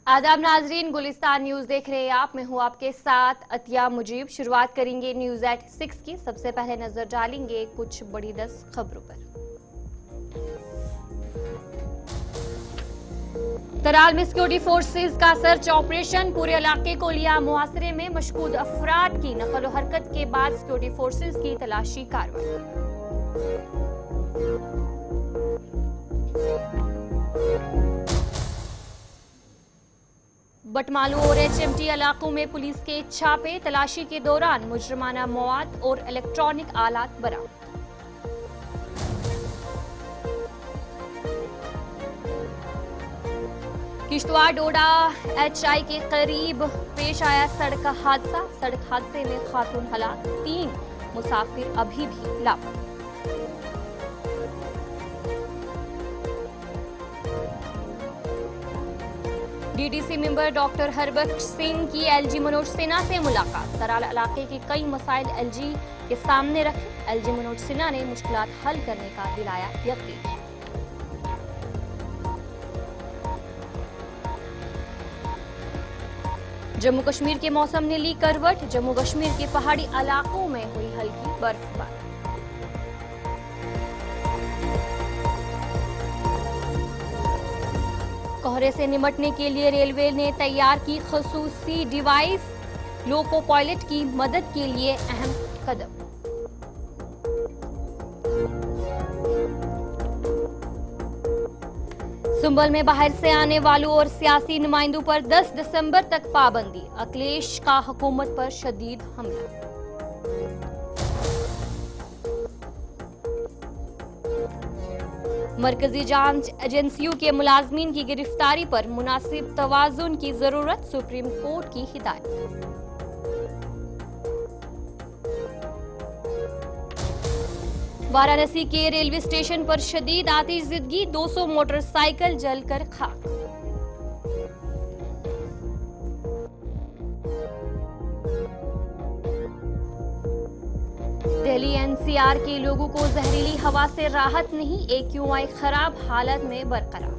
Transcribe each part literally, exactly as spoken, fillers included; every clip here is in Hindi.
आदाब नाजरीन, गुलिस्तान न्यूज देख रहे हैं आप। मैं हूं आपके साथ अतिया मुजीब। शुरुआत करेंगे न्यूज एट सिक्स की। सबसे पहले नजर डालेंगे कुछ बड़ी दस खबरों पर। तराल में सिक्योरिटी फोर्सेज का सर्च ऑपरेशन, पूरे इलाके को लिया मुहासरे में। मशकूक अफराद की नकल व हरकत के बाद सिक्योरिटी फोर्सेज की तलाशी कार्रवाई। बटमालू और एचएमटी इलाकों में पुलिस के छापे, तलाशी के दौरान मुजरमाना मवाद और इलेक्ट्रॉनिक आलात बरामद। किश्तवाड़ डोडा एचआई के करीब पेश आया सड़क हादसा। सड़क हादसे में खातून हलाक, तीन मुसाफिर अभी भी लापता। DDC member doctor Harbakhsh Singh की एलजी मनोज सिन्हा से मुलाकात। तराल इलाके के कई मसाइल एलजी के सामने रखे। एलजी मनोज सिन्हा ने मुश्किलात हल करने का दिलाया यकीन। जम्मू कश्मीर के मौसम ने ली करवट। जम्मू कश्मीर के पहाड़ी इलाकों में हुई हल्की बर्फबारी। कोहरे से निपटने के लिए रेलवे ने तैयार की खसूसी डिवाइस। लोको पायलट की मदद के लिए अहम कदम। सुंबल में बाहर से आने वालों और सियासी नुमाइंदों पर दस दिसंबर तक पाबंदी। अखिलेश का हुकूमत पर शदीद हमला। मरकजी जांच एजेंसियों के मुलाजमीन की गिरफ्तारी पर मुनासिब तवाजुन की जरूरत। सुप्रीम कोर्ट की हिदायत। वाराणसी के रेलवे स्टेशन पर शदीद आतिशजिदगी, दो सौ मोटरसाइकिल जलकर खाक। दिल्ली एनसीआर के लोगों को जहरीली हवा से राहत नहीं। एक्यूआई खराब हालत में बरकरार।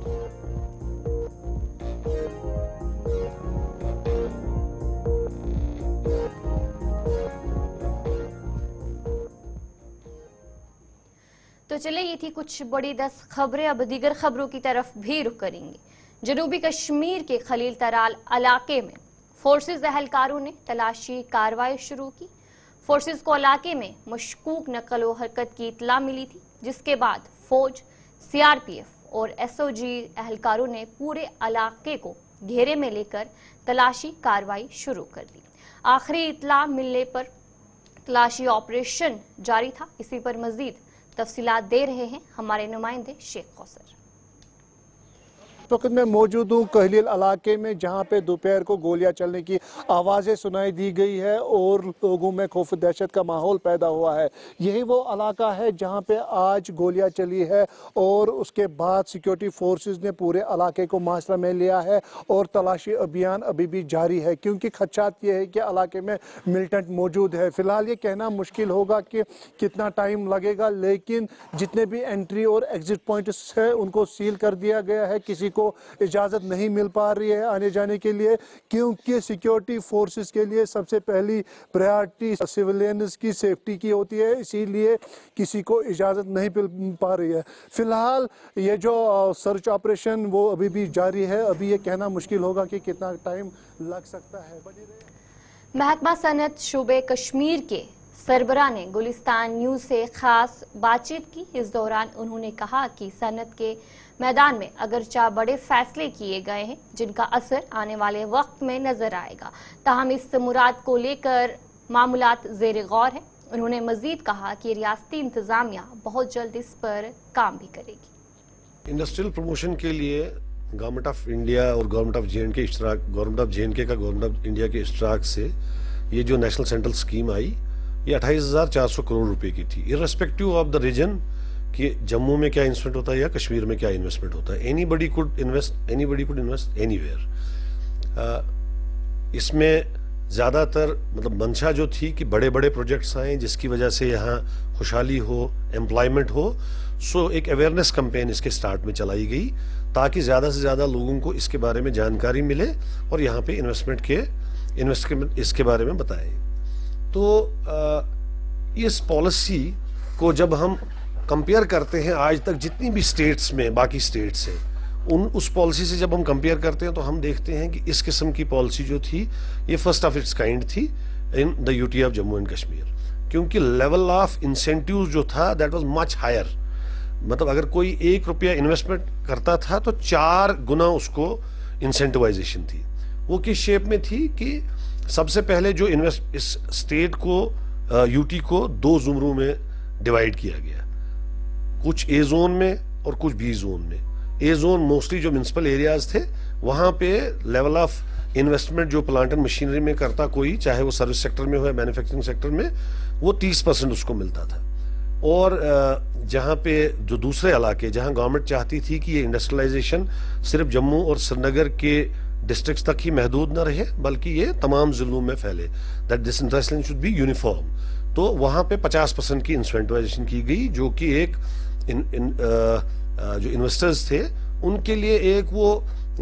तो चले, ये थी कुछ बड़ी दस खबरें। अब दीगर खबरों की तरफ भी रुख करेंगे। जनूबी कश्मीर के खलील तराल इलाके में फोर्सेज एहलकारों ने तलाशी कार्रवाई शुरू की। फोर्सेज को इलाके में मशकूक नकल व हरकत की इतला मिली थी, जिसके बाद फौज, सीआरपीएफ और एसओजी एहलकारों ने पूरे इलाके को घेरे में लेकर तलाशी कार्रवाई शुरू कर दी। आखिरी इतला मिलने पर तलाशी ऑपरेशन जारी था। इसी पर मजीद तफसीलात दे रहे हैं हमारे नुमाइंदे शेख कौसर। वक्त में मौजूद हूँ कहलील इलाके में, जहाँ पे दोपहर को गोलियां चलने की आवाज़ें सुनाई दी गई है और लोगों में खौफ दहशत का माहौल पैदा हुआ है। यही वो इलाका है जहाँ पे आज गोलियां चली है और उसके बाद सिक्योरिटी फोर्सेस ने पूरे इलाके को मुहासरे में लिया है और तलाशी अभियान अभी भी जारी है, क्योंकि खदशात ये है कि इलाके में मिलिटेंट मौजूद है। फिलहाल ये कहना मुश्किल होगा कि कितना टाइम लगेगा, लेकिन जितने भी एंट्री और एग्जिट पॉइंट्स है उनको सील कर दिया गया है। किसी को इजाजत नहीं मिल पा रही है आने जाने के लिए, क्योंकि सिक्योरिटी फोर्सेस के लिए सबसे पहली प्रायोरिटी सिविलियंस की सेफ्टी की होती है, इसीलिए किसी को इजाजत नहीं मिल पा रही है। फिलहाल ये जो सर्च ऑपरेशन वो अभी भी जारी है। अभी ये कहना मुश्किल होगा कि कितना टाइम लग सकता है। महकमा सनत शूबे कश्मीर के सरबरा ने गुलिस्तान न्यूज से खास बातचीत की। इस दौरान उन्होंने कहा कि सनत के मैदान में अगरचा बड़े फैसले किए गए हैं, जिनका असर आने वाले वक्त में नजर आएगा। ताहम इस मुराद को लेकर मामूलात ज़ेर गौर है। उन्होंने मजीद कहा कि रियासती इंतजामिया बहुत जल्द इस पर काम भी करेगी। इंडस्ट्रियल प्रमोशन के लिए गवर्नमेंट ऑफ इंडिया और government of J and K इश्तराक, government of J and K का गवर्नमेंट ऑफ इंडिया के इश्तराक से ये जो नेशनल सेंट्रल स्कीम आई, ये अट्ठाईस हजार चार सौ करोड़ रुपए की थी। इर्रेस्पेक्टिव ऑफ द रीजन कि जम्मू में क्या इन्वेस्टमेंट होता है या कश्मीर में क्या इन्वेस्टमेंट होता है, anybody could invest anybody could invest anywhere. इसमें ज़्यादातर मतलब मंशा जो थी कि बड़े बड़े प्रोजेक्ट्स आए जिसकी वजह से यहाँ खुशहाली हो, एम्प्लॉयमेंट हो। सो एक अवेयरनेस कैंपेन इसके स्टार्ट में चलाई गई ताकि ज़्यादा से ज़्यादा लोगों को इसके बारे में जानकारी मिले और यहाँ पे इन्वेस्टमेंट के इन्वेस्टमेंट इसके बारे में बताएं। तो आ, इस पॉलिसी को जब हम कंपेयर करते हैं आज तक जितनी भी स्टेट्स में बाकी स्टेट्स हैं, उन उस पॉलिसी से जब हम कंपेयर करते हैं तो हम देखते हैं कि इस किस्म की पॉलिसी जो थी ये फर्स्ट ऑफ इट्स काइंड थी in the UT of Jammu and Kashmir, क्योंकि लेवल ऑफ इंसेंटिव जो था दैट वाज मच हायर। मतलब अगर कोई एक रुपया इन्वेस्टमेंट करता था तो चार गुना उसको इंसेंटिवाइजेशन थी। वो किस शेप में थी कि सबसे पहले जो इन्वेस्ट इस स्टेट को यूटी को दो जुमरों में डिवाइड किया गया, कुछ ए जोन में और कुछ बी जोन में। ए जोन मोस्टली जो म्यूनिसिपल एरियाज थे वहां पे लेवल ऑफ इन्वेस्टमेंट जो प्लांट एंड मशीनरी में करता कोई, चाहे वो सर्विस सेक्टर में हो या मैन्युफैक्चरिंग सेक्टर में, वो तीस परसेंट उसको मिलता था। और जहां पे जो दूसरे इलाके जहां गवर्नमेंट चाहती थी कि ये इंडस्ट्रियलाइजेशन सिर्फ जम्मू और श्रीनगर के डिस्ट्रिक्ट्स तक ही महदूद न रहे बल्कि ये तमाम जिलों में फैले, that this industrialisation should be uniform, तो वहां पे पचास परसेंट की इंसेंटिवाइजेशन की गई, जो कि एक इन, इन, आ, जो इन्वेस्टर्स थे उनके लिए एक वो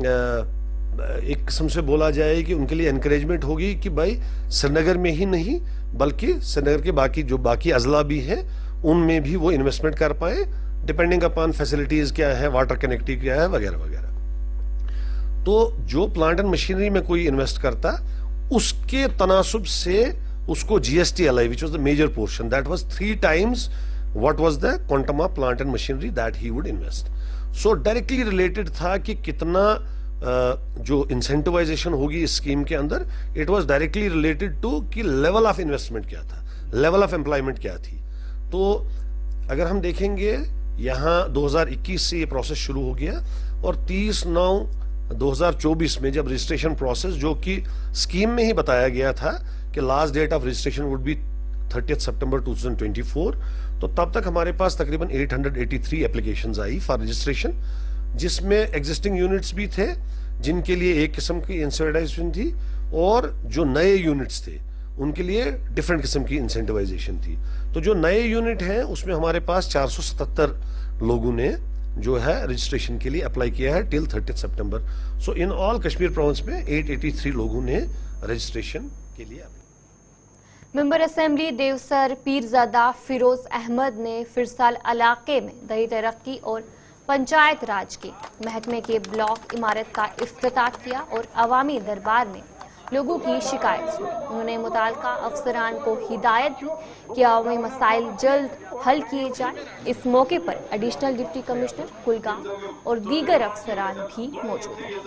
आ, एक किस्म से बोला जाए कि उनके लिए एनकरेजमेंट होगी कि भाई श्रीनगर में ही नहीं बल्कि श्रीनगर के बाकी जो बाकी अजला भी हैं उनमें भी वो इन्वेस्टमेंट कर पाए, डिपेंडिंग अपॉन फैसिलिटीज क्या है, वाटर कनेक्टिविटी क्या है, वगैरह वगैरह। तो जो प्लांट एंड मशीनरी में कोई इन्वेस्ट करता उसके तनासुब से उसको GST LI which was the major portion, that was three times what was the quantum of plant and machinery that he would invest. So directly related था कि कितना uh, जो इंसेंटिवाइजेशन होगी इस स्कीम के अंदर, it was directly related to कि लेवल ऑफ इन्वेस्टमेंट क्या था, लेवल ऑफ एम्प्लॉयमेंट क्या थी। तो अगर हम देखेंगे यहाँ दो हज़ार इक्कीस से ये प्रोसेस शुरू हो गया और तीस नौ दो हज़ार चौबीस में जब रजिस्ट्रेशन प्रोसेस, जो कि स्कीम में ही बताया गया था कि last date of registration would be thirtieth September two thousand twenty four, तो तब तक हमारे पास तकरीबन आठ सौ तिरासी एप्लीकेशंस आई फॉर रजिस्ट्रेशन, जिसमें एग्जिस्टिंग यूनिट्स भी थे जिनके लिए एक किस्म की इंसेंटिवाइजेशन थी और जो नए यूनिट्स थे उनके लिए डिफरेंट किस्म की इंसेंटिवाइजेशन थी। तो जो नए यूनिट हैं उसमें हमारे पास चार सौ सतहत्तर लोगों ने जो है रजिस्ट्रेशन के लिए अप्लाई किया है till thirtieth September. So in all Kashmir province में आठ सौ तिरासी लोगों ने रजिस्ट्रेशन के लिए apply. Member assembly Devsar Peerzada Feroz Ahmad ने फिरसाल इलाके में दही तरक्की और पंचायत राज के महकमे के ब्लॉक इमारत का इफ्तिताह किया और अवामी दरबार में लोगों की शिकायत सुनी। उन्होंने मुताल्लिका अफसरान को हिदायत दी कि अवामी मसाइल जल्द हल किए जाए। इस मौके पर एडिशनल डिप्टी कमिश्नर कुलगाम और दीगर अफसरान भी मौजूद हैं।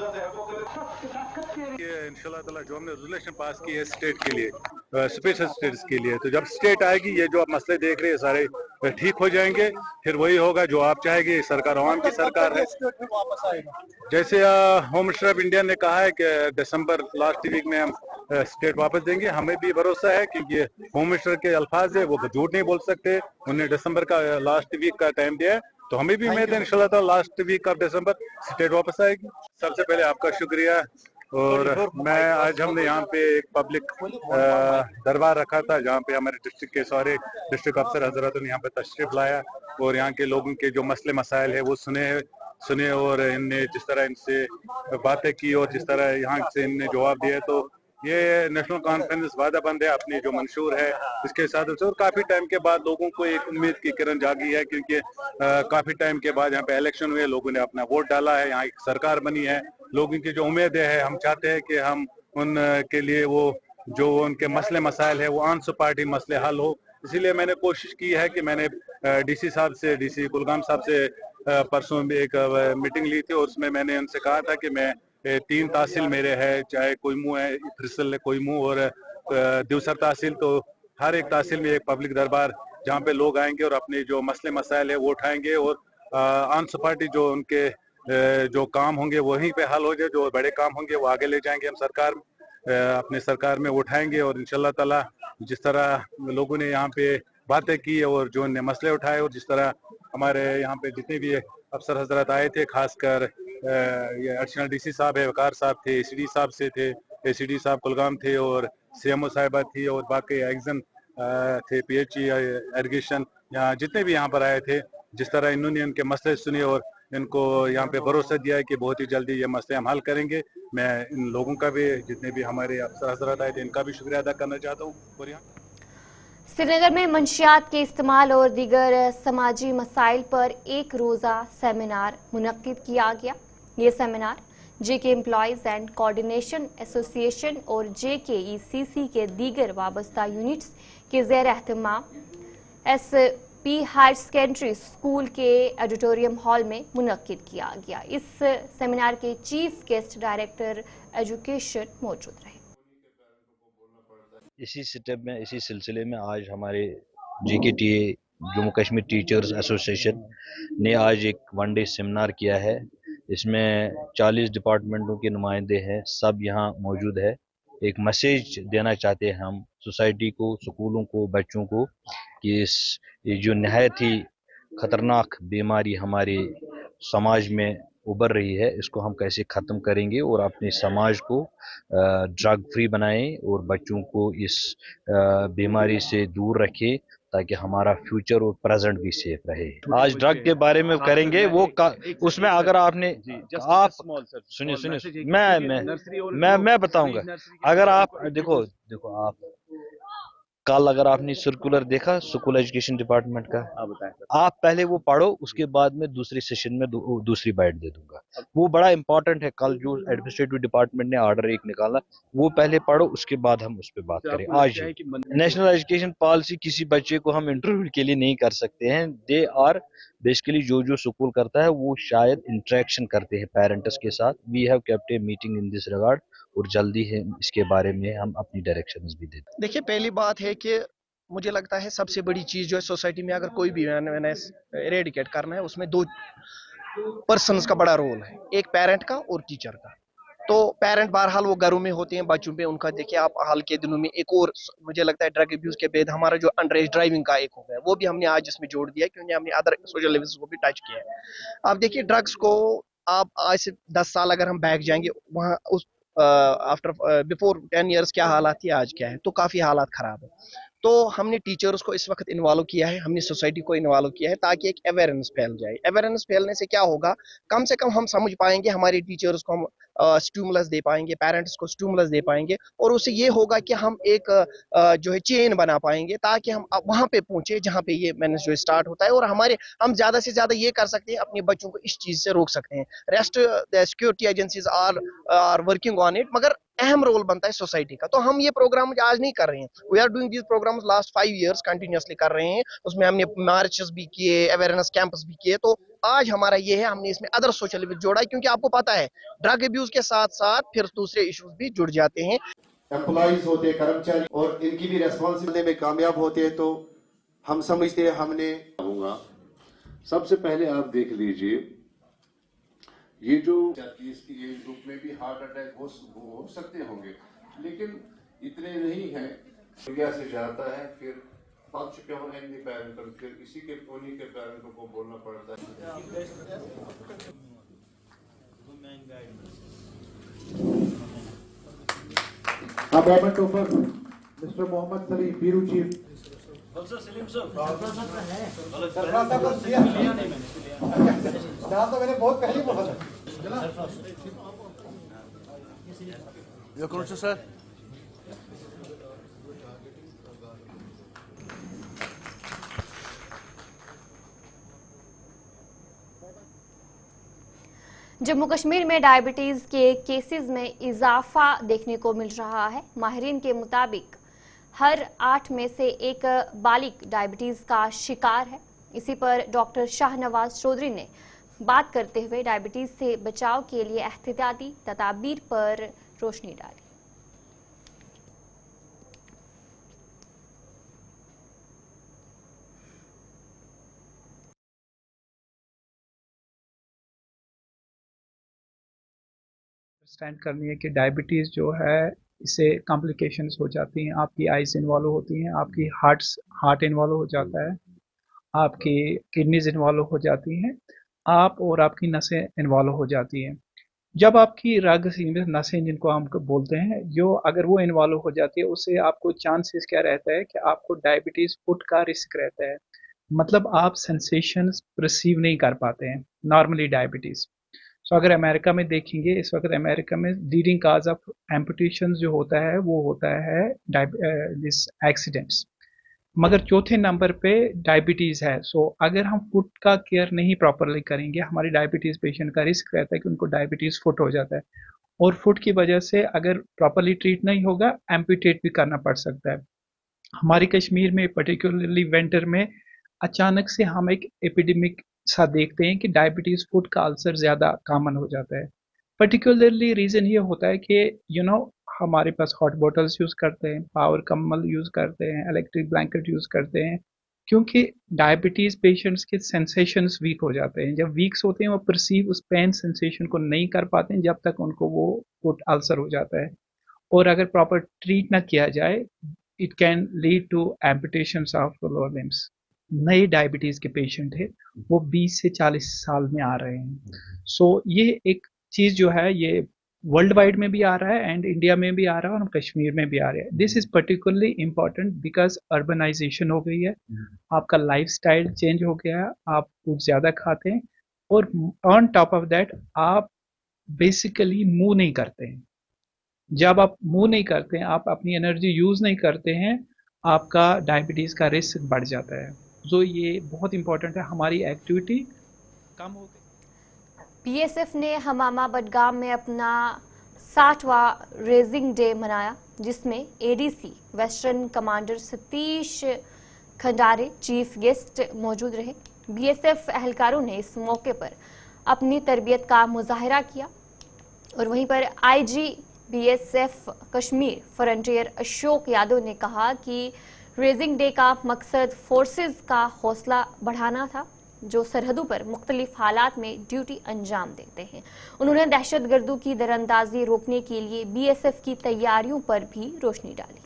इंशाल्लाह ताला जो हमने रेजोल्यूशन पास की है स्टेट के लिए, स्पेशल स्टेट्स के लिए, तो जब स्टेट आएगी ये जो आप मसले देख रहे हैं सारे ठीक हो जाएंगे, फिर वही होगा जो आप चाहेंगे। सरकार आवाम की सरकार है। जैसे होम मिनिस्टर ऑफ इंडिया ने कहा है कि दिसंबर लास्ट वीक में हम स्टेट वापस देंगे, हमें भी भरोसा है क्योंकि होम मिनिस्टर के अल्फाज है, वो झूठ नहीं बोल सकते। उन्होंने दिसंबर का लास्ट वीक का टाइम दिया है, तो हमें भी उम्मीद है इंशाल्लाह ताला last week of December state वापस आएगी। सबसे पहले आपका शुक्रिया। और मैं आज हमने यहाँ पे एक पब्लिक दरबार रखा था जहाँ पे हमारे डिस्ट्रिक्ट के सारे डिस्ट्रिक्ट अफसर हजरत ने यहाँ पे तशरीफ लाया और यहाँ के लोगों के जो मसले मसाइल है वो सुने सुने और इनने जिस तरह इनसे बातें की और जिस तरह यहाँ से इनने जवाब दिया, तो ये नेशनल कॉन्फ्रेंस वादा बंद है अपनी जो मंशूर है इसके साथ। और काफी टाइम के बाद लोगों को एक उम्मीद की किरण जागी है क्योंकि आ, काफी टाइम के बाद यहाँ पे इलेक्शन हुए, लोगों ने अपना वोट डाला है, यहाँ एक सरकार बनी है। लोगों की जो उम्मीद है, हम चाहते हैं कि हम उनके लिए वो जो उनके मसले मसाइल है वो आंसर पार्टी मसले हल हो। इसीलिए मैंने कोशिश की है कि मैंने डीसी साहब से डीसी कुलगाम साहब से परसों भी एक मीटिंग ली थी और उसमें मैंने उनसे कहा था कि मैं तीन तहसील मेरे है, चाहे कोईमू है, फिरसल कोईमू और देवसर तहसील, तो हर एक तहसील में एक पब्लिक दरबार जहाँ पे लोग आएंगे और अपने जो मसले मसाइल है वो उठाएंगे और आंसर पार्टी जो उनके जो काम होंगे वहीं पे हल हो जाए, जो बड़े काम होंगे वो आगे ले जाएंगे, हम सरकार अपने सरकार में उठाएंगे। और इंशाल्लाह ताला जिस तरह लोगों ने यहाँ पे बातें की और जो उन्हें मसले उठाए और जिस तरह हमारे यहाँ पे जितने भी अफसर हजरत आए थे, खासकर ये एडिशनल डीसी साहब है, वकार साहब थे, एसीडी साहब से थे, एसीडी साहब कुलगाम थे और सीएमओ साहिबा थी और बाकी एग्जन थे, पीएचई इरिगेशन, यहाँ जितने भी यहाँ पर आए थे, जिस तरह इन्होंने इनके मसले सुने और इनको यहाँ पे भरोसा दिया है कि बहुत ही जल्दी ये मसले हम हल करेंगे। मैं इन लोगों का भी, जितने भी हमारे अफसर हजरात आए थे, इनका भी शुक्रिया अदा करना चाहता हूँ। और यहाँ श्रीनगर में मंशियात के इस्तेमाल और दीगर समाजी मसाइल पर एक रोज़ा सेमिनार मुनक्किद किया गया। ये seminar JK employees and coordination association और जेके ई सी सी के दीगर वाबस्ता यूनिट्स के ज़ेर एहतमाम S P higher secondary school के ऑडिटोरियम हॉल में मुनक्किद किया गया। इस सेमिनार के चीफ गेस्ट डायरेक्टर एजुकेशन मौजूद रहे। इसी स्टेप में इसी सिलसिले में आज हमारे JKTA Jammu Kashmir teachers association ने आज एक वन डे सेमिनार किया है। इसमें चालीस डिपार्टमेंटों के नुमाइंदे हैं, सब यहाँ मौजूद है। एक मैसेज देना चाहते हैं हम सोसाइटी को, स्कूलों को, बच्चों को कि इस ये जो नहायत ही खतरनाक बीमारी हमारे समाज में उभर रही है, इसको हम कैसे ख़त्म करेंगे और अपने समाज को ड्रग फ्री बनाएं और बच्चों को इस बीमारी से दूर रखें ताकि हमारा फ्यूचर और प्रेजेंट भी सेफ रहे। आज ड्रग के बारे में करेंगे वो उसमें अगर आपने आप सुनिए सुनिए मैं मैं मैं मैं बताऊंगा। अगर आप देखो देखो आप कल अगर आपने सर्कुलर देखा स्कूल एजुकेशन डिपार्टमेंट का, आप पहले वो पढ़ो, उसके बाद में दूसरी सेशन में दू, दूसरी बाइट दे दूंगा। वो बड़ा इंपॉर्टेंट है। कल जो एडमिनिस्ट्रेटिव डिपार्टमेंट ने ऑर्डर एक निकाला वो पहले पढ़ो, उसके बाद हम उस पर बात करें। आज नेशनल एजुकेशन पॉलिसी किसी बच्चे को हम इंटरव्यू के लिए नहीं कर सकते हैं। दे आर बेसिकली जो जो स्कूल करता है वो शायद इंटरेक्शन करते हैं पेरेंट्स के साथ। We have kept a meeting in this regard और जल्दी है इसके बारे में हम अपनी डायरेक्शंस भी देते हैं। देखिए, पहली बात है कि मुझे लगता है सबसे बड़ी चीज जो है सोसाइटी में अगर कोई भी इरेडिकेट करना है उसमें दो पर्सन्स का बड़ा रोल है, एक पेरेंट का और टीचर का। तो पेरेंट बहरहाल वो घरों में होते हैं, बच्चों पे उनका देखिए आप हाल के दिनों में एक और मुझे लगता है ड्रग अब्यूज के बाद हमारा जो अंडर एज ड्राइविंग का एक हो गया, वो भी हमने आज इसमें जोड़ दिया क्योंकि हमने अदर सोशल लेवल्स को भी टच किया है। अब देखिए ड्रग्स को आप आज से दस साल अगर हम बैक जाएंगे वहाँ उस आफ्टर बिफोर टेन इयर्स क्या हालात थी, आज क्या है, तो काफी हालात खराब है। तो हमने टीचर्स को इस वक्त इन्वॉल्व किया है, हमने सोसाइटी को इन्वॉल्व किया है ताकि एक अवेयरनेस फैल जाए। अवेयरनेस फैलने से क्या होगा, कम से कम हम समझ पाएंगे, हमारे टीचर्स को हम स्टिमुलस दे पाएंगे, पेरेंट्स को स्टिमुलस दे पाएंगे और उससे ये होगा कि हम एक आ, जो है चेन बना पाएंगे ताकि हम वहां पे पहुंचे जहां पे ये मैंने जो स्टार्ट होता है। और हमारे हम ज्यादा से ज्यादा ये कर सकते हैं, अपने बच्चों को इस चीज से रोक सकते हैं। Rest the security agencies are are working on it, मगर अहम रोल बनता है सोसाइटी का। तो हम ये प्रोग्राम आज नहीं कर रहे हैं, we are doing this programs last five years continuously कर रहे हैं। उसमें हमने मार्चेस भी किए, अवेयरनेस कैंप्स भी किए। तो आज हमारा ये है, हमने इसमें अदर सोशल इवेंट जोड़ा है क्योंकि आपको पता है ड्रग अब्यूज के साथ साथ फिर दूसरे इश्यूज भी जुड़ जाते हैं। एम्प्लॉइज होते हैं, कर्मचारी, और इनकी भी रेस्पॉन्सिबिलिटी में कामयाब होते हैं। तो हम समझते हैं हमने सबसे पहले आप देख लीजिए ये जो इसकी एज ग्रुप में भी हार्ट अटैक हो, हो सकते होंगे, लेकिन इतने नहीं हैं। इंडिया से जाता है, फिर पाँच पे होने के पेरेंट, फिर इसी के उन्हीं के पेरेंटों को बोलना पड़ता है। अब बैटमैन topper Mister Mohammad Saleem Biru chief. नाम तो मैंने बहुत पहले बोला था। ये कौन सा सर? जम्मू कश्मीर में डायबिटीज के केसेस में इजाफा देखने को मिल रहा है। माहिरीन के मुताबिक हर आठ में से एक बालिग डायबिटीज का शिकार है। इसी पर डॉक्टर शाहनवाज चौधरी ने बात करते हुए डायबिटीज से बचाव के लिए एहतियाती तदाबीर पर रोशनी डाली। स्टैंड करनी है कि डायबिटीज़ जो है इससे कॉम्प्लिकेशंस हो जाती हैं, आपकी आइज इन्वॉल्व होती हैं, आपकी हार्ट्स हार्ट इन्वॉल्व हो जाता है, आपकी किडनीज इन्वॉल्व हो जाती हैं, आप और आपकी नसें इन्वॉल्व हो जाती हैं। जब आपकी रग नसें जिनको हम बोलते हैं, जो अगर वो इन्वॉल्व हो जाती है उससे आपको चांसेस क्या रहता है कि आपको डायबिटीज़ फुट का रिस्क रहता है। मतलब आप सेंसेशंस परसीव नहीं कर पाते हैं नॉर्मली डायबिटीज़। सो अगर अमेरिका में देखेंगे, इस वक्त अमेरिका में लीडिंग काज ऑफ एम्पुटेशन जो होता है वो होता है दिस एक्सीडेंट्स, मगर चौथे नंबर पे डायबिटीज़ है। सो अगर हम फुट का केयर नहीं प्रॉपरली करेंगे, हमारी डायबिटीज़ पेशेंट का रिस्क रहता है कि उनको डायबिटीज़ फुट हो जाता है, और फुट की वजह से अगर प्रॉपरली ट्रीट नहीं होगा एम्पुटेट भी करना पड़ सकता है। हमारी कश्मीर में पर्टिकुलरली विंटर में अचानक से हम एक एपिडेमिक सा देखते हैं कि डायबिटीज़ फुट का अल्सर ज़्यादा कॉमन हो जाता है। पर्टिकुलरली रीज़न ये होता है कि यू नो हमारे पास हॉट बॉटल्स यूज़ करते हैं, पावर कम्बल यूज़ करते हैं, इलेक्ट्रिक ब्लैंकेट यूज़ करते हैं, क्योंकि डायबिटीज़ पेशेंट्स के सेंसेशंस वीक हो जाते हैं। जब वीक्स होते हैं वो परसीव उस पेन सेंसेशन को नहीं कर पाते हैं जब तक उनको वो फुट अल्सर हो जाता है, और अगर प्रॉपर ट्रीट ना किया जाए it can lead to amputations of lower limbs. नए डायबिटीज़ के पेशेंट है वो बीस से चालीस साल में आ रहे हैं। सो so, ये एक चीज़ जो है ये वर्ल्ड वाइड में भी आ रहा है एंड इंडिया में भी आ रहा है और कश्मीर में भी आ रहा है। This is particularly important because urbanisation हो गई है, आपका लाइफस्टाइल चेंज हो गया है, आप फूड ज़्यादा खाते हैं, और ऑन टॉप ऑफ दैट आप बेसिकली मूव नहीं करते हैं। जब आप मूव नहीं करते हैं, आप अपनी एनर्जी यूज़ नहीं करते हैं, आपका डायबिटीज़ का रिस्क बढ़ जाता है। तो ये बहुत इंपॉर्टेंट है, हमारी एक्टिविटी कम हो गई। बीएसएफ ने हमामा बडगाम में अपना साठवां रेजिंग डे मनाया, जिसमें ADC western commander Satish Khandare chief guest मौजूद रहे। बीएसएफ एहलकारों ने इस मौके पर अपनी तरबियत का मुजाहरा किया, और वहीं पर IG BSF Kashmir frontier Ashok Yadav ने कहा कि रेजिंग डे का मकसद फोर्सेस का हौसला बढ़ाना था जो सरहदों पर मुख्तलिफ हालात में ड्यूटी अंजाम देते हैं। उन्होंने दहशतगर्दों की दरअंदाजी रोकने के लिए बीएसएफ की तैयारियों पर भी रोशनी डाली।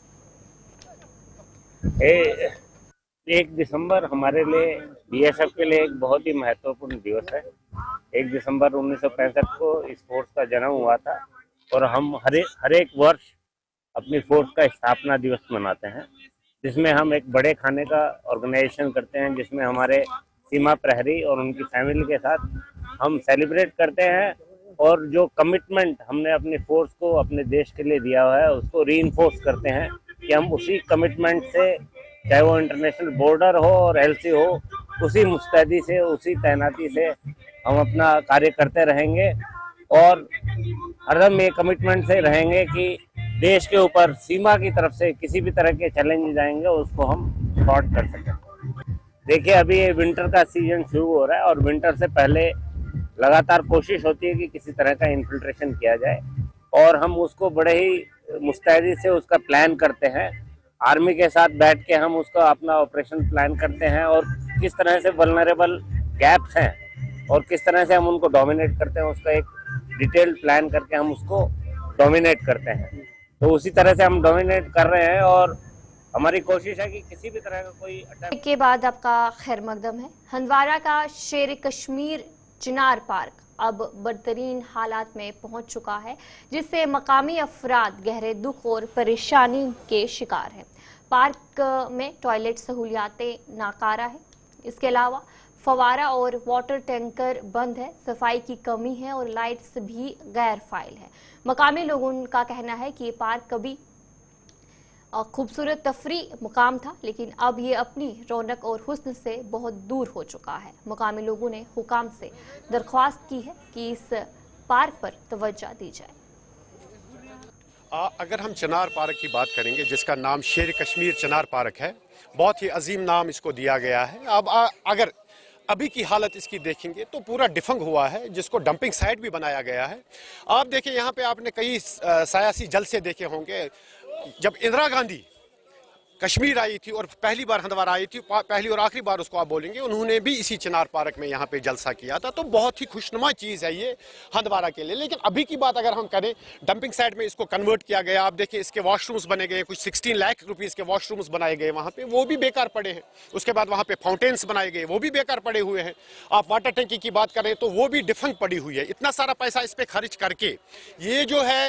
ए, एक दिसंबर हमारे लिए बीएसएफ के लिए एक बहुत ही महत्वपूर्ण दिवस है। एक दिसंबर उन्नीस सौ पैंसठ को इस फोर्स का जन्म हुआ था, और हम हर हर एक वर्ष अपनी फोर्स का स्थापना दिवस मनाते हैं, जिसमें हम एक बड़े खाने का ऑर्गेनाइजेशन करते हैं, जिसमें हमारे सीमा प्रहरी और उनकी फैमिली के साथ हम सेलिब्रेट करते हैं, और जो कमिटमेंट हमने अपनी फोर्स को अपने देश के लिए दिया हुआ है उसको रीइंफोर्स करते हैं कि हम उसी कमिटमेंट से, चाहे वो इंटरनेशनल बॉर्डर हो और एलसी हो, उसी मुस्तैदी से, उसी तैनाती से हम अपना कार्य करते रहेंगे, और हरदम ये कमिटमेंट से रहेंगे कि देश के ऊपर सीमा की तरफ से किसी भी तरह के चैलेंज आएंगे उसको हम सॉर्ट कर सकें। देखिए, अभी ये विंटर का सीजन शुरू हो रहा है, और विंटर से पहले लगातार कोशिश होती है कि किसी तरह का इन्फिल्ट्रेशन किया जाए, और हम उसको बड़े ही मुस्तैदी से उसका प्लान करते हैं। आर्मी के साथ बैठ के हम उसका अपना ऑपरेशन प्लान करते हैं, और किस तरह से वल्नरेबल गैप्स हैं और किस तरह से हम उनको डोमिनेट करते हैं, उसका एक डिटेल्ड प्लान करके हम उसको डोमिनेट करते हैं। तो उसी तरह से हम डोमिनेट कर रहे हैं, और हमारी कोशिश है कि किसी भी तरह का कोई अटैक के बाद आपका खैर मकदम है। हंदवारा का शेर कश्मीर चिनार पार्क अब बदतरीन हालात में पहुंच चुका है, जिससे मकामी अफराद गहरे दुख और परेशानी के शिकार हैं। पार्क में टॉयलेट सहूलियातें नाकारा है, इसके अलावा फवारा और वाटर टैंकर बंद है, सफाई की कमी है और लाइट्स भी गैर फाइल है। मकामी लोगों का कहना है कि ये पार्क कभी खूबसूरत तफरी मुकाम था, लेकिन अब ये अपनी रौनक और हुस्न से बहुत दूर हो चुका है। मकामी लोगों ने हुकाम से दरख्वास्त की है कि इस पार्क पर तवज्जो दी जाए। आ, अगर हम चिनार पार्क की बात करेंगे, जिसका नाम शेर कश्मीर चिनार पार्क है, बहुत ही अजीम नाम इसको दिया गया है। अब आ, अगर अभी की हालत इसकी देखेंगे तो पूरा डिफंग हुआ है, जिसको डंपिंग साइट भी बनाया गया है। आप देखिए, यहाँ पे आपने कई सियासी जलसे देखे होंगे। जब इंदिरा गांधी कश्मीर आई थी और पहली बार हंदवारा आई थी, पहली और आखिरी बार उसको आप बोलेंगे, उन्होंने भी इसी चिनार पार्क में यहाँ पे जलसा किया था। तो बहुत ही खुशनुमा चीज़ है ये हंदवारा के लिए। लेकिन अभी की बात अगर हम करें, डंपिंग साइट में इसको कन्वर्ट किया गया। आप देखिए, इसके वॉशरूम्स बने गए, कुछ सोलह लाख रुपीस के वॉशरूम्स बनाए गए वहाँ पे, वो भी बेकार पड़े हैं। उसके बाद वहाँ पे फाउंटेन्स बनाए गए, वो भी बेकार पड़े हुए हैं। आप वाटर टैंकी की बात करें तो वो भी डिफंग पड़ी हुई है। इतना सारा पैसा इस पर खर्च करके ये जो है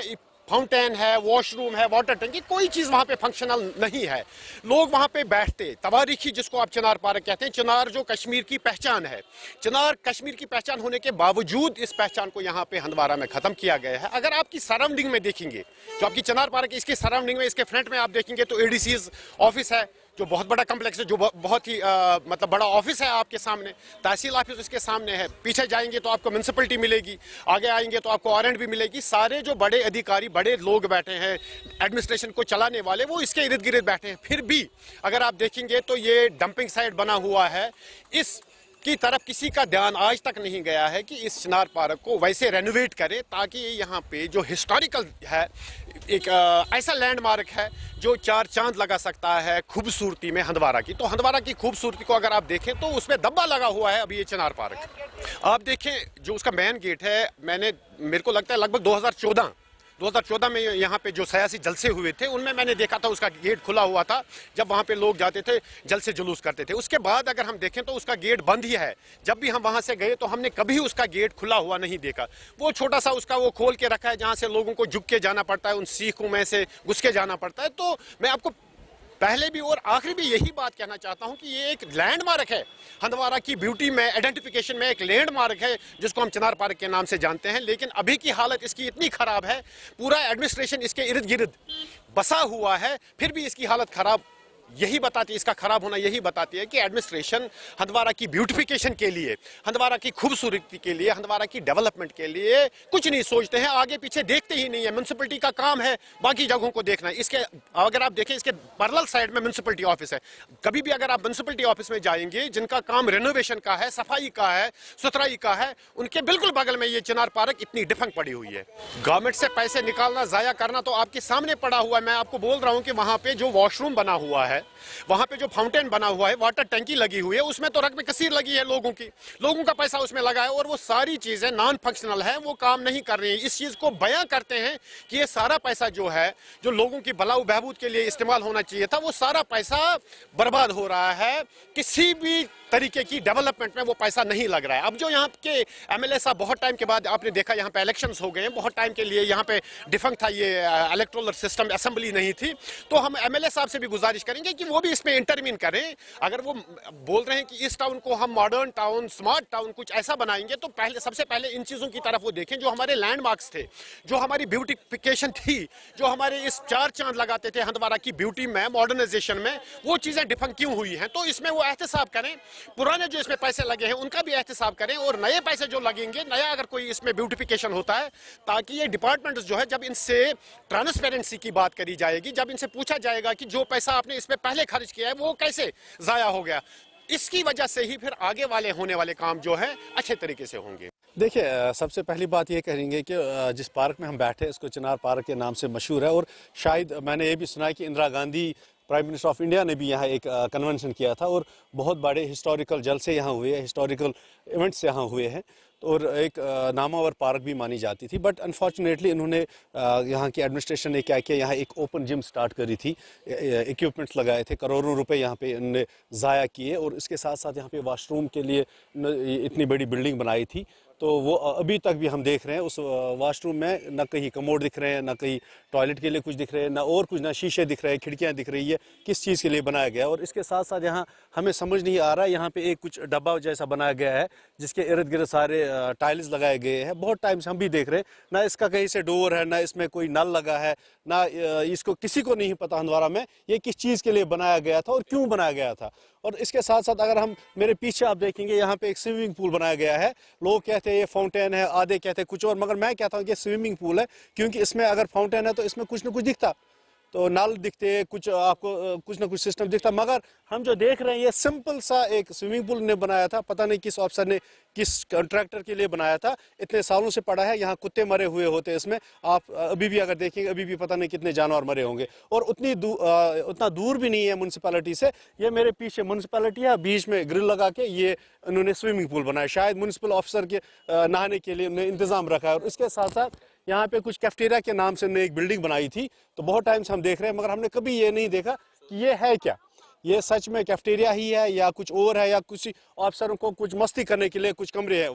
फाउंटेन है, वॉशरूम है, वाटर टंकी, कोई चीज वहां पे फंक्शनल नहीं है। लोग वहां पे बैठते, तवारीखी जिसको आप चिनार पार्क कहते हैं, चिनार जो कश्मीर की पहचान है, चिनार कश्मीर की पहचान होने के बावजूद इस पहचान को यहाँ पे हंदवारा में खत्म किया गया है। अगर आपकी सराउंडिंग में देखेंगे, जो आपकी चिनार पार्क है, इसके सराउंडिंग में, इसके फ्रंट में आप देखेंगे तो एडीसीज ऑफिस है, जो बहुत बड़ा कम्प्लेक्स है, जो बहुत ही आ, मतलब बड़ा ऑफिस है आपके सामने, तहसील ऑफिस इसके सामने है। पीछे जाएंगे तो आपको म्यूनसिपलिटी मिलेगी, आगे आएंगे तो आपको आर एंड बी मिलेगी। सारे जो बड़े अधिकारी, बड़े लोग बैठे हैं, एडमिनिस्ट्रेशन को चलाने वाले, वो इसके इर्द गिर्द बैठे हैं। फिर भी अगर आप देखेंगे तो ये डंपिंग साइट बना हुआ है, इस की तरफ किसी का ध्यान आज तक नहीं गया है कि इस चिनार पार्क को वैसे रेनोवेट करें ताकि यहाँ पे जो हिस्टोरिकल है, एक ऐसा लैंडमार्क है जो चार चांद लगा सकता है खूबसूरती में हंदवारा की। तो हंदवारा की खूबसूरती को अगर आप देखें तो उसमें धब्बा लगा हुआ है अभी ये चिनार पार्क। आप देखें जो उसका मेन गेट है, मैंने मेरे को लगता है लगभग दो हज़ार चौदह दो हज़ार चौदह में यहाँ पे जो सियासी जलसे हुए थे उनमें मैंने देखा था उसका गेट खुला हुआ था, जब वहाँ पे लोग जाते थे जलसे जुलूस करते थे। उसके बाद अगर हम देखें तो उसका गेट बंद ही है। जब भी हम वहाँ से गए तो हमने कभी उसका गेट खुला हुआ नहीं देखा। वो छोटा सा उसका वो खोल के रखा है जहाँ से लोगों को झुक के जाना पड़ता है, उन सीखों में से घुस के जाना पड़ता है। तो मैं आपको पहले भी और आखिरी भी यही बात कहना चाहता हूं कि ये एक लैंडमार्क है, हंदवारा की ब्यूटी में, आइडेंटिफिकेशन में एक लैंडमार्क है जिसको हम चिनार पार्क के नाम से जानते हैं। लेकिन अभी की हालत इसकी इतनी खराब है, पूरा एडमिनिस्ट्रेशन इसके इर्द गिर्द बसा हुआ है, फिर भी इसकी हालत खराब यही बताती है, इसका खराब होना यही बताती है कि एडमिनिस्ट्रेशन हंदवारा की ब्यूटिफिकेशन के लिए, हंदवारा की खूबसूरती के लिए, हंदवारा की डेवलपमेंट के लिए कुछ नहीं सोचते हैं, आगे पीछे देखते ही नहीं है। म्युनिसिपलिटी का काम है बाकी जगहों को देखना है। इसके अगर आप देखें इसके पैरेलल साइड में म्युनिसिपलिटी ऑफिस है। कभी भी अगर आप म्युनिसिपलिटी ऑफिस में जाएंगे जिनका काम रेनोवेशन का है, सफाई का है, सुथराई का है, उनके बिल्कुल बगल में ये चिनार पार्क इतनी डिफंग पड़ी हुई है। गवर्नमेंट से पैसे निकालना, जाया करना तो आपके सामने पड़ा हुआ है। मैं आपको बोल रहा हूं कि वहां पे जो वॉशरूम बना हुआ है, वहां पे जो फाउंटेन बना हुआ है, वाटर टंकी लगी हुई है, उसमें तो रकम कसीर लगी है लोगों की, लोगों का पैसा उसमें लगा है और वो सारी चीजें नॉन फंक्शनल है, वो काम नहीं कर रही है। इस चीज को बयां करते हैं कि ये सारा पैसा जो है, जो लोगों की भलाई बहबूद के लिए इस्तेमाल होना चाहिए था, वो सारा पैसा बर्बाद हो रहा है। किसी भी तरीके की डेवलपमेंट में वो पैसा नहीं लग रहा है। अब जो यहाँ के एमएलए साहब, बहुत टाइम के बाद आपने देखा यहाँ पे इलेक्शंस हो गए हैं, बहुत टाइम के लिए यहाँ पे डिफंक्ट था ये इलेक्टोरल सिस्टम, असेंबली नहीं थी। तो हम एमएलए साहब से भी गुजारिश करेंगे कि वो भी इसमें इंटरवीन करें। अगर वो बोल रहे हैं कि इस टाउन को हम मॉडर्न टाउन, स्मार्ट टाउन कुछ ऐसा बनाएंगे, तो पहले सबसे पहले इन चीजों की तरफ वो देखें जो हमारे लैंडमार्क्स थे, जो हमारी ब्यूटिफिकेशन थी, जो हमारे इस चार चांद लगाते थे हंदवारा की ब्यूटी में, मॉडर्नाइजेशन में, वो चीजें डिफंक्ट क्यों हुई हैं। तो इसमें वो एहतसाब करें, पुराने जो इसमें पैसे लगे हैं उनका भी एहतसाब करें और नए पैसे जो लगेंगे, नया अगर कोई इसमें ब्यूटिफिकेशन होता है, ताकि ये डिपार्टमेंट जो है, जब इनसे ट्रांसपेरेंसी की बात करी जाएगी, जब इनसे पूछा जाएगा कि जो पैसा आपने इसमें पहले खर्च किया है वो कैसे जाया हो गया, इसकी वजह से ही फिर आगे वाले होने वाले काम जो है अच्छे तरीके से होंगे। देखिए, सबसे पहली बात ये कहेंगे कि जिस पार्क में हम बैठे हैं इसको चिनार पार्क के नाम से मशहूर है और शायद मैंने ये भी सुना है कि Indira Gandhi prime minister of India ने भी यहाँ एक कन्वेंशन किया था और बहुत बड़े हिस्टोरिकल जलसे यहाँ हुए हैं, हिस्टोरिकल इवेंट्स यहाँ हुए हैं और एक नामावर पार्क भी मानी जाती थी। बट अनफॉर्चुनेटली इन्होंने यहाँ की एडमिनिस्ट्रेशन ने क्या किया, यहाँ एक ओपन जिम स्टार्ट करी थी, इक्विपमेंट्स लगाए थे, करोड़ों रुपए यहाँ पे इन्होंने ज़ाया किए और इसके साथ साथ यहाँ पे वॉशरूम के लिए इतनी बड़ी बिल्डिंग बनाई थी। तो वो अभी तक भी हम देख रहे हैं उस वॉशरूम में न कहीं कमोड दिख रहे हैं, न कहीं टॉयलेट के लिए कुछ दिख रहे हैं, ना और कुछ, ना शीशे दिख रहे हैं, खिड़कियां दिख रही है, किस चीज़ के लिए बनाया गया। और इसके साथ साथ यहाँ हमें समझ नहीं आ रहा है, यहाँ पे एक कुछ डब्बा जैसा बनाया गया है जिसके इर्द गिर्द सारे टाइल्स लगाए गए हैं। बहुत टाइम से हम भी देख रहे हैं, ना इसका कहीं से डोर है, ना इसमें कोई नल लगा है, ना इसको किसी को नहीं पता हंदवारा में ये किस चीज़ के लिए बनाया गया था और क्यों बनाया गया था। और इसके साथ साथ अगर हम मेरे पीछे आप देखेंगे यहाँ पे एक स्विमिंग पूल बनाया गया है। लोग कहते हैं ये फाउंटेन है, आधे कहते हैं कुछ और, मगर मैं कहता हूँ कि स्विमिंग पूल है, क्योंकि इसमें अगर फाउंटेन है तो इसमें कुछ ना कुछ दिखता, तो नल दिखते, कुछ आपको कुछ ना कुछ सिस्टम दिखता। मगर हम जो देख रहे हैं ये सिंपल सा एक स्विमिंग पूल ने बनाया था, पता नहीं किस ऑफिसर ने, किस कॉन्ट्रैक्टर के लिए बनाया था। इतने सालों से पड़ा है, यहाँ कुत्ते मरे हुए होते हैं इसमें, आप अभी भी अगर देखेंगे अभी भी पता नहीं कितने जानवर मरे होंगे। और उतनी दू, आ, उतना दूर भी नहीं है म्यूनसिपैलिटी से। ये मेरे पीछे म्यूनसिपैलिटी है, बीच में ग्रिल लगा के ये उन्होंने स्विमिंग पूल बनाया, शायद म्यूनसिपल ऑफिसर के नहाने के लिए उन्होंने इंतजाम रखा है। और इसके साथ साथ यहाँ पे कुछ कैफेटेरिया के नाम से उन्होंने एक बिल्डिंग बनाई थी। तो बहुत टाइम से हम देख रहे हैं, मगर हमने कभी ये नहीं देखा कि ये है क्या, ये सच में कैफेटेरिया ही है या कुछ और है, या कुछ अफसरों को कुछ मस्ती करने के लिए कुछ कमरे हैं वहाँ।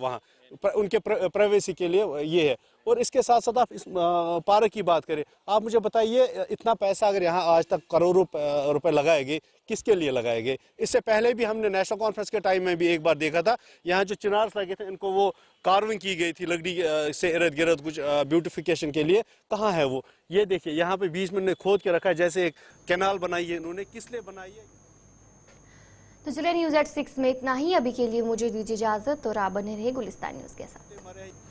उनके प्राइवेसी के लिए ये है। और इसके साथ साथ आप इस पार्क की बात करें, आप मुझे बताइए इतना पैसा अगर यहाँ आज तक करोड़ों रुपए लगाए गए, किसके लिए लगाए गए? इससे पहले भी हमने नेशनल कॉन्फ्रेंस के टाइम में भी एक बार देखा था, यहाँ जो चिनार्स लगे थे इनको वो कार्विंग की गई थी लकड़ी से इर्द गिर्द कुछ ब्यूटिफिकेशन के लिए। कहाँ है वो? ये देखिए यहाँ पे बीच में खोद के रखा है, जैसे एक कैनाल बनाई है इन्होंने, किस लिए बनाई है? तो चलिए न्यूज एट सिक्स में इतना ही। अभी के लिए मुझे दीजिए इजाजत और आप बने रहे गुलिस्तान न्यूज के साथ।